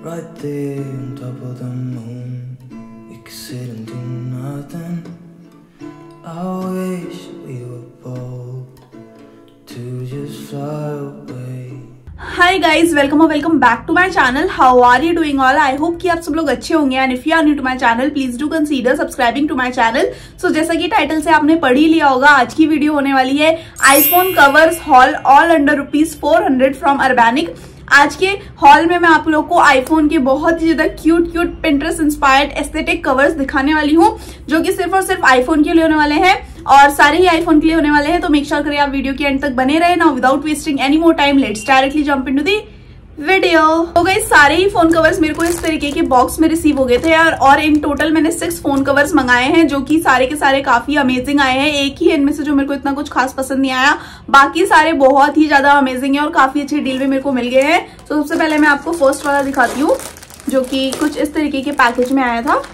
right there on top of the moon. We could sit and do nothing. I wish we were bold to just fly away. Hi guys, welcome और welcome back to my channel. How are you doing all? I hope कि आप सब लोग अच्छे होंगे. And if you are new to my channel, please do consider subscribing to my channel. So जैसा कि title से आपने पढ़ ही लिया होगा, आज की वीडियो होने वाली है iPhone covers haul all under ₹400 from Urbanic. आज के हॉल में मैं आप लोग को आईफोन के बहुत ही ज्यादा cute Pinterest inspired aesthetic covers दिखाने वाली हूँ, जो कि सिर्फ और सिर्फ आईफोन के लिए होने वाले हैं और सारे ही आईफोन के लिए होने वाले हैं. तो मेक श्योर करें आप वीडियो के एंड तक बने रहे. Now without wasting any more time, let's directly jump into the video. तो गाइस, सारे ही फोन कवर्स मेरे को इस तरीके के बॉक्स में रिसीव हो गए थे यार. और इन टोटल मैंने 6 फोन कवर्स मंगाए हैं, जो कि सारे के सारे काफी अमेजिंग आए हैं. एक ही इनमें से जो मेरे को इतना कुछ खास पसंद नहीं आया, बाकी सारे बहुत ही ज्यादा अमेजिंग है और काफी अच्छी डील में मेरे को मिल गए हैं. तो सबसे पहले मैं आपको फर्स्ट वाला दिखाती हूँ, जो कि कुछ इस तरीके के पैकेज में आया था.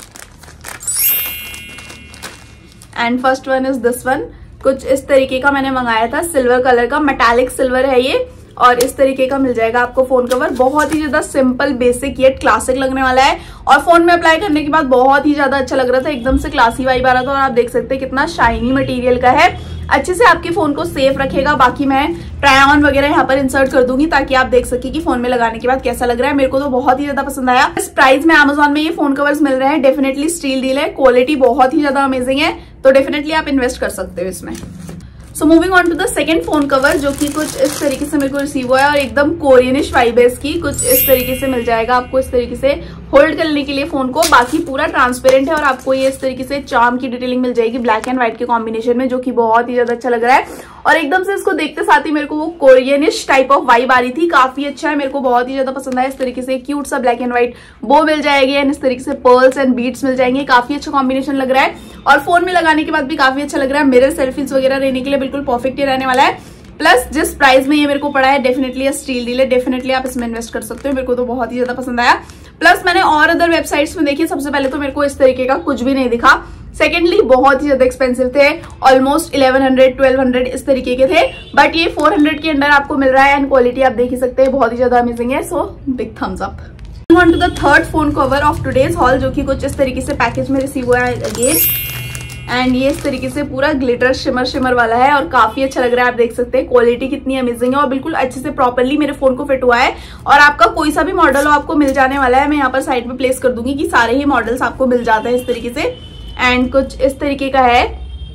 And first one is this one. कुछ इस तरीके का मैंने मंगाया था, सिल्वर कलर का, मेटालिक सिल्वर है ये. और इस तरीके का मिल जाएगा आपको फोन कवर. बहुत ही ज्यादा सिंपल, बेसिक येट क्लासिक लगने वाला है. और फोन में अप्लाई करने के बाद बहुत ही ज्यादा अच्छा लग रहा था, एकदम से क्लासी वाइब आ रहा था. और आप देख सकते हैं कितना शाइनी मटेरियल का है, अच्छे से आपके फोन को सेफ रखेगा. बाकी मैं ट्राई ऑन वगैरह यहाँ पर इंसर्ट कर दूंगी ताकि आप देख सके कि फोन में लगाने के बाद कैसा लग रहा है. मेरे को तो बहुत ही ज्यादा पसंद आया. इस प्राइस में अमेजोन में ये फोन कवर्स मिल रहे हैं. डेफिनेटली स्टील डील है, क्वालिटी बहुत ही ज्यादा अमेजिंग है. तो डेफिनेटली आप इन्वेस्ट कर सकते हो इसमें. So moving on to the second phone cover, जो कि कुछ इस तरीके से मेरे को रिसीव हुआ है और एकदम कोरियनिश वाइब है इसकी. कुछ इस तरीके से मिल जाएगा आपको, इस तरीके से होल्ड करने के लिए फोन को. बाकी पूरा ट्रांसपेरेंट है और आपको ये इस तरीके से चार्म की डिटेलिंग मिल जाएगी ब्लैक एंड व्हाइट के कॉम्बिनेशन में, जो कि बहुत ही ज्यादा अच्छा लग रहा है. और एकदम से इसको देखते साथ ही मेरे को वो कोरियनिश टाइप ऑफ वाइब आ रही थी. काफी अच्छा है, मेरे को बहुत ही ज्यादा पसंद आया. इस तरीके से क्यूट सा ब्लैक एंड व्हाइट बो मिल जाएगी एंड इस तरीके से पर्ल्स एंड बीड्स मिल जाएंगे. काफी अच्छा कॉम्बिनेशन लग रहा है और फोन में लगाने के बाद भी काफी अच्छा लग रहा है. मिरर सेल्फीज वगैरह लेने के लिए बिल्कुल परफेक्ट ही रहने वाला है. प्लस जिस प्राइस में ये मेरे को पड़ा है, डेफिनेटली स्टील डील है. डेफिनेटली आप इसमें इन्वेस्ट कर सकते हो. मेरे को तो बहुत ही ज्यादा पसंद आया. प्लस मैंने और अदर वेबसाइट्स में देखी, सबसे पहले तो मेरे को इस तरीके का कुछ भी नहीं दिखा. सेकेंडली बहुत ही ज्यादा एक्सपेंसिव थे, ऑलमोस्ट 1100-1200 इस तरीके के थे. बट ये 400 के अंदर आपको मिल रहा है एंड क्वालिटी आप देख ही सकते हैं, बहुत ही ज्यादा अमेजिंग है. So big thumbs up. On to the third phone cover of today's haul, जो कि कुछ इस तरीके से पैकेज में रिसीव हुआ है अगेन. एंड ये इस तरीके से पूरा ग्लिटर शिमर वाला है और काफी अच्छा लग रहा है. आप देख सकते हैं क्वालिटी कितनी अमेजिंग है और बिल्कुल अच्छे से प्रॉपरली मेरे फोन को फिट हुआ है. और आपका कोई सा भी मॉडल हो आपको मिल जाने वाला है. मैं यहाँ पर साइड में प्लेस कर दूंगी कि सारे ही मॉडल्स आपको मिल जाते हैं इस तरीके से. एंड कुछ इस तरीके का है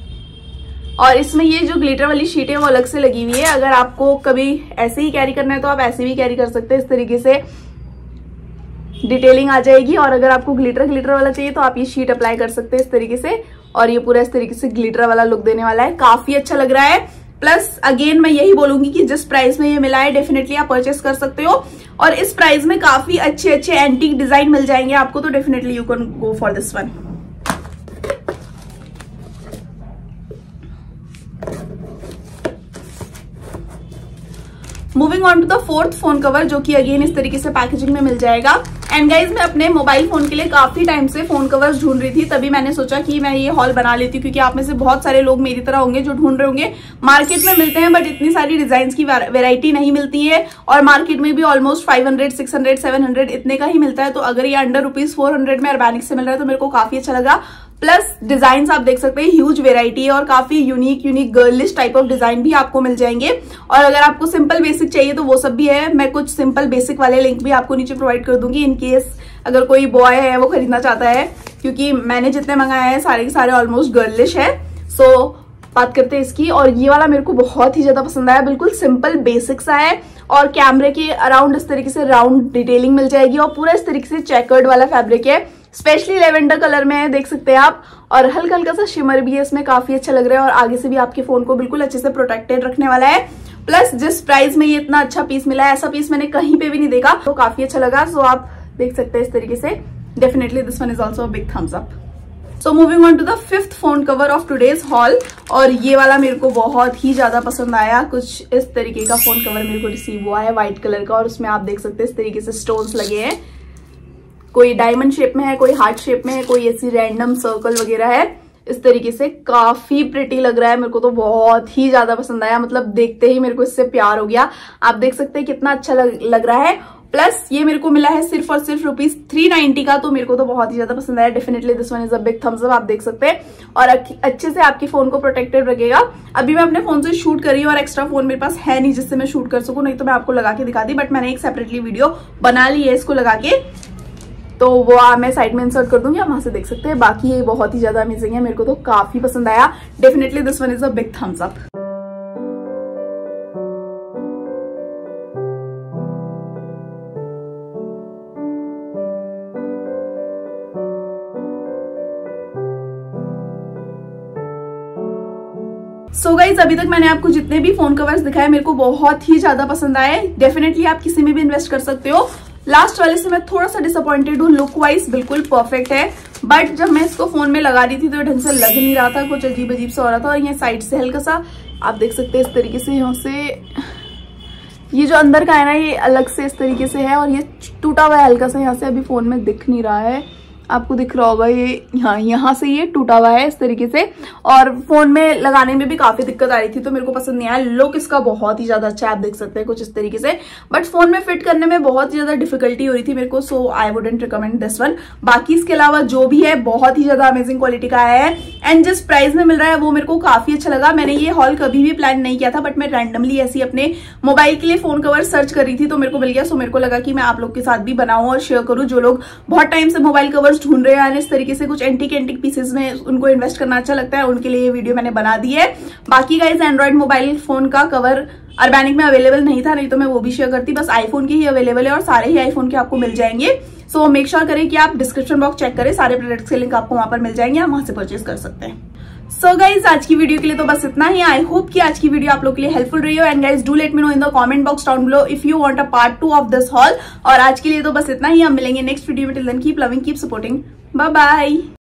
और इसमें ये जो ग्लिटर वाली शीट है वो अलग से लगी हुई है. अगर आपको कभी ऐसे ही कैरी करना है तो आप ऐसे भी कैरी कर सकते हैं. इस तरीके से डिटेलिंग आ जाएगी. और अगर आपको ग्लिटर वाला चाहिए तो आप ये शीट अप्लाई कर सकते हैं इस तरीके से. और ये पूरा इस तरीके से ग्लिटर वाला लुक देने वाला है. काफी अच्छा लग रहा है. प्लस अगेन मैं यही बोलूंगी कि जिस प्राइस में ये मिला है, डेफिनेटली आप परचेस कर सकते हो. और इस प्राइस में काफी अच्छे एंटीक डिजाइन मिल जाएंगे आपको. तो definitely you can go for this one. Moving on to the fourth phone cover, जो कि अगेन इस तरीके से पैकेजिंग में मिल जाएगा. एंड गाइज, मैं अपने मोबाइल फोन के लिए काफी टाइम से फोन कवर्स ढूंढ रही थी. तभी मैंने सोचा कि मैं ये हॉल बना लेती हूँ, क्योंकि आप में से बहुत सारे लोग मेरी तरह होंगे जो ढूंढ रहे होंगे. मार्केट में मिलते हैं बट इतनी सारी डिजाइन की वेराइटी नहीं मिलती है. और मार्केट में भी ऑलमोस्ट 500, 600, 700 इतने का ही मिलता है. तो अगर ये अंडर ₹400 में अर्बैनिक से मिल रहा है तो मेरे को काफी अच्छा लगा. प्लस डिजाइन आप देख सकते हैं, ह्यूज वेराइटी है और काफी unique girlish type of design भी आपको मिल जाएंगे. और अगर आपको सिंपल बेसिक चाहिए तो वो सब भी है. मैं कुछ सिंपल बेसिक वाले लिंक भी आपको नीचे प्रोवाइड कर दूंगी इन केस अगर कोई बॉय है वो खरीदना चाहता है, क्योंकि मैंने जितने मंगाए हैं सारे के सारे ऑलमोस्ट गर्लिश है. सो बात करते हैं इसकी. और ये वाला मेरे को बहुत ही ज्यादा पसंद आया. बिल्कुल सिंपल बेसिक सा है और कैमरे के अराउंड इस तरीके से राउंड डिटेलिंग मिल जाएगी. और पूरा इस तरीके से चेकर्ड वाला फैब्रिक है, स्पेशली लेवेंडर कलर में है, देख सकते हैं आप. और हल्का हल्का सा शिमर भी है इसमें, काफी अच्छा लग रहा है. और आगे से भी आपके फोन को बिल्कुल अच्छे से प्रोटेक्टेड रखने वाला है. प्लस जिस प्राइस में ये इतना अच्छा पीस मिला है, ऐसा पीस मैंने कहीं पे भी नहीं देखा, तो काफी अच्छा लगा. सो आप देख सकते हैं इस तरीके से. Definitely this one is also big thumbs up. So moving on to the fifth phone cover of today's haul. और ये वाला मेरे को बहुत ही ज्यादा पसंद आया. कुछ इस तरीके का फोन कवर मेरे को रिसीव हुआ है व्हाइट कलर का. और उसमें आप देख सकते हैं इस तरीके से स्टोन्स लगे हैं. कोई डायमंड शेप में है, कोई हार्ट शेप में है, कोई ऐसी रैंडम सर्कल वगैरह है. इस तरीके से काफी प्रिटी लग रहा है. मेरे को तो बहुत ही ज्यादा पसंद आया. मतलब देखते ही मेरे को इससे प्यार हो गया. आप देख सकते हैं कितना अच्छा लग रहा है. प्लस ये मेरे को मिला है सिर्फ और सिर्फ ₹390 का, तो मेरे को तो बहुत ही ज्यादा पसंद आया। Definitely this one is a big thumbs up, आप देख सकते हैं, और अच्छे से आपके फोन को प्रोटेक्टेड रखेगा। अभी मैं अपने फोन से शूट कर रही हूँ और एक्स्ट्रा फोन मेरे पास है नहीं जिससे मैं शूट कर सकूं, नहीं तो मैं आपको लगा के दिखा दी, बट मैंने एक सेपरेटली वीडियो बना ली है इसको लगा के, तो वो मैं साइड में इंसर्ट कर दूंगी, आप वहां से देख सकते हैं। बाकी ये बहुत ही ज्यादा अमेजिंग है, मेरे को तो काफी पसंद आया। Definitely this one is a big thumbs up. So guys, अभी तक मैंने आपको जितने भी फोन कवर्स दिखाए मेरे को बहुत ही ज्यादा पसंद आए। डेफिनेटली आप किसी में भी इन्वेस्ट कर सकते हो। लास्ट वाले से मैं थोड़ा सा डिसअपॉइंटेड हूँ, लुक वाइज बिल्कुल परफेक्ट है, बट जब मैं इसको फोन में लगा रही थी तो ढंग से लग नहीं रहा था, कुछ अजीब अजीब सा हो रहा था। और ये साइड से हल्का सा आप देख सकते हैं इस तरीके से, यहाँ से ये जो अंदर का है ना ये अलग से इस तरीके से है, और ये टूटा हुआ है हल्का सा, यहाँ से अभी फोन में दिख नहीं रहा है, आपको दिख रहा होगा ये यहाँ से ये टूटा हुआ है इस तरीके से, और फोन में लगाने में भी काफी दिक्कत आ रही थी, तो मेरे को पसंद नहीं आया। लुक इसका बहुत ही ज्यादा अच्छा है, आप देख सकते हैं कुछ इस तरीके से, बट फोन में फिट करने में बहुत ही ज्यादा डिफिकल्टी हो रही थी मेरे को, so I wouldn't recommend this one. बाकी इसके अलावा जो भी है बहुत ही ज्यादा अमेजिंग क्वालिटी का है, एंड जिस प्राइस में मिल रहा है वो मेरे को काफी अच्छा लगा। मैंने ये हॉल कभी भी प्लान नहीं किया था, बट मैं रैंडमली ऐसी अपने मोबाइल के लिए फोन कवर सर्च कर रही थी तो मेरे को मिल गया, सो मेरे को लगा कि मैं आप लोग के साथ भी बनाऊं और शेयर करूं। जो लोग बहुत टाइम से मोबाइल कवर्स ढूंढ रहे हैं इस तरीके से कुछ एंटीक पीसेस में उनको इन्वेस्ट करना अच्छा लगता है, उनके लिए ये वीडियो मैंने बना दी है। बाकी गाइज, एंड्रॉइड मोबाइल फोन का कवर अर्बैनिक में अवेलेबल नहीं था, नहीं तो मैं वो भी शेयर करती, बस आईफोन की ही अवेलेबल है और सारे ही आईफोन के आपको मिल जाएंगे। सो मेक श्योर करें कि आप डिस्क्रिप्शन बॉक्स चेक करें, सारे प्रोडक्ट्स के लिंक आपको वहां पर मिल जाएंगे, आप वहां से परचेज कर सकते हैं। सो गाइज, आज की वीडियो के लिए तो बस इतना ही। आई होप कि आज की वीडियो आप लोग के लिए हेल्पफुल रही हो, and guys do let me know in the comment box down below if you want a part 2 of this haul. और आज के लिए तो बस इतना ही, हम मिलेंगे नेक्स्ट वीडियो में। Till then keep loving, keep supporting, bye bye.